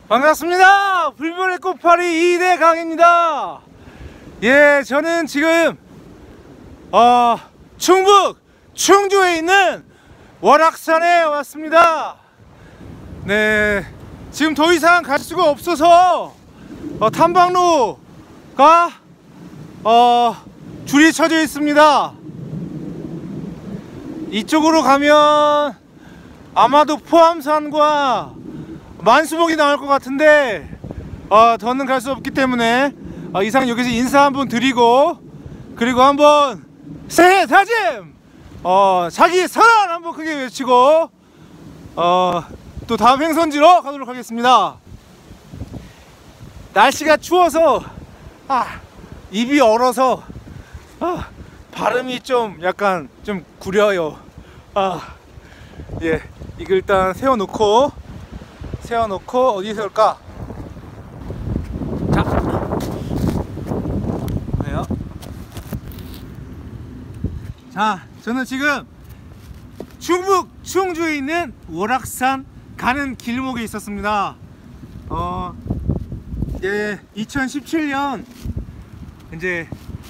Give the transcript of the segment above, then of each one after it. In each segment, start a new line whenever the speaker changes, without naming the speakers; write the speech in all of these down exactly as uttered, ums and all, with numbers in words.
반갑습니다. 불변의 꽃파리 이대강입니다. 예, 저는 지금 어, 충북 충주에 있는 월악산에 왔습니다. 네, 지금 더 이상 갈 수가 없어서 어, 탐방로가 어, 줄이 쳐져 있습니다. 이쪽으로 가면 아마도 포암산과 만수목이 나올 것 같은데 어, 더는 갈 수 없기 때문에 어, 이상 여기서 인사 한번 드리고, 그리고 한번 새해 다짐! 어, 자기 선언 한번 크게 외치고 어, 또 다음 행선지로 가도록 하겠습니다. 날씨가 추워서 아, 입이 얼어서 아, 발음이 좀 약간 좀 구려요. 아, 예, 이거 일단 세워놓고 세워놓고 어디에 세울까? 자, 뭐예요? 자, 저는 지금 충북 충주에 있는 월악산 가는 길목에 있었습니다. 어, 예, 이천십칠 년 이제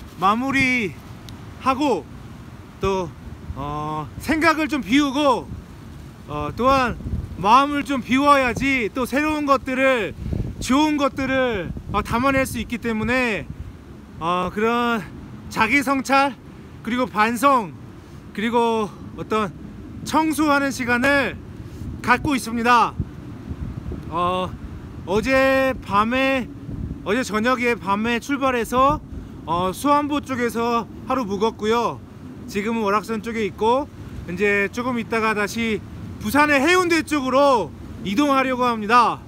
마무리하고 또 어, 생각을 좀 비우고 어, 또한 마음을 좀 비워야지 또 새로운 것들을, 좋은 것들을 어, 담아낼 수 있기 때문에 어, 그런 자기 성찰, 그리고 반성, 그리고 어떤 청소하는 시간을 갖고 있습니다. 어, 어제 밤에 어제 저녁에 밤에 출발해서 어, 수안보 쪽에서 하루 묵었고요. 지금은 월악산 쪽에 있고 이제 조금 있다가 다시 부산의 해운대 쪽으로 이동하려고 합니다.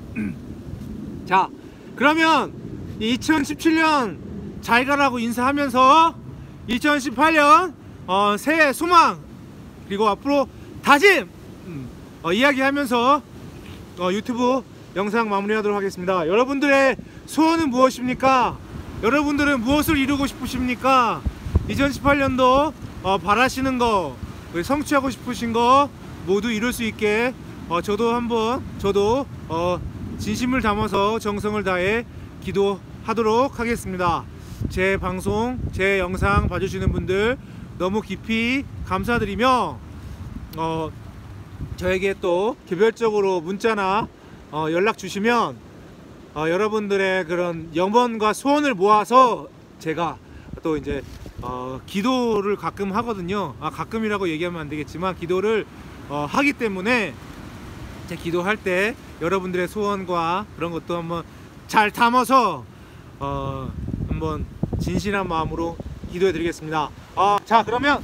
자, 그러면 이천십칠 년 잘 가라고 인사하면서 이천십팔 년 어, 새해 소망, 그리고 앞으로 다짐 어, 이야기하면서 어, 유튜브 영상 마무리하도록 하겠습니다. 여러분들의 소원은 무엇입니까? 여러분들은 무엇을 이루고 싶으십니까? 이천십팔 년도 어, 바라시는 거, 성취하고 싶으신 거 모두 이룰 수 있게 어, 저도 한번 저도 어, 진심을 담아서 정성을 다해 기도하도록 하겠습니다. 제 방송, 제 영상 봐주시는 분들 너무 깊이 감사드리며 어, 저에게 또 개별적으로 문자나 어, 연락 주시면 어, 여러분들의 그런 염원과 소원을 모아서 제가 또 이제 어, 기도를 가끔 하거든요. 아, 가끔이라고 얘기하면 안 되겠지만 기도를 어, 하기 때문에 제 기도할 때 여러분들의 소원과 그런 것도 한번 잘 담아서 어, 한번 진실한 마음으로 기도해 드리겠습니다. 어, 자, 그러면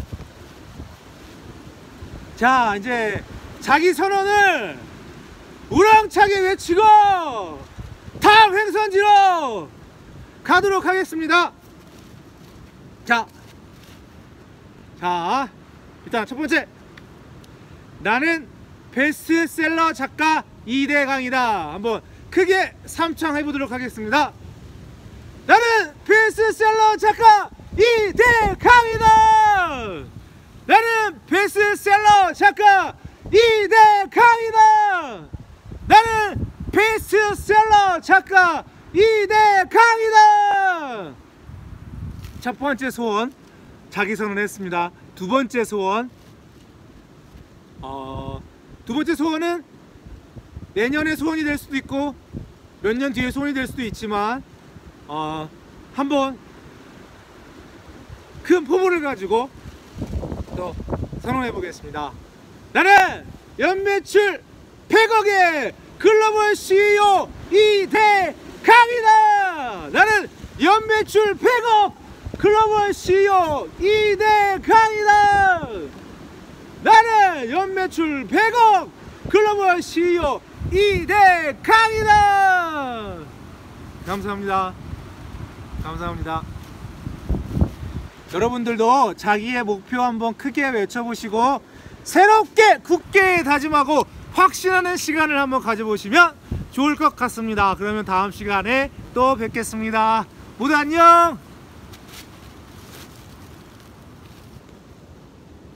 자, 이제 자기 선언을 우렁차게 외치고 다음 행선지로 가도록 하겠습니다. 자, 자, 일단 첫 번째, 나는 베스트셀러 작가 이대강이다. 한번 크게 삼창해 보도록 하겠습니다. 나는 베스트셀러 작가 이대강이다. 나는 베스트셀러 작가 이대강이다. 나는 베스트셀러 작가 이대강이다. 첫 번째 소원 자기 선언했습니다. 두 번째 소원, 어, 두 번째 소원은 내년에 소원이 될 수도 있고 몇 년 뒤에 소원이 될 수도 있지만 어, 한번 큰 포부를 가지고 또 선언해 보겠습니다. 나는 연매출 백억의 글로벌 씨이오 이대강이다. 나는 연매출 백억 글로벌 씨이오 이대강이다. 나는 연매출 백억 글로벌 씨이오 이대강이다. 감사합니다. 감사합니다. 여러분들도 자기의 목표 한번 크게 외쳐보시고 새롭게 굳게 다짐하고 확신하는 시간을 한번 가져보시면 좋을 것 같습니다. 그러면 다음 시간에 또 뵙겠습니다. 모두 안녕.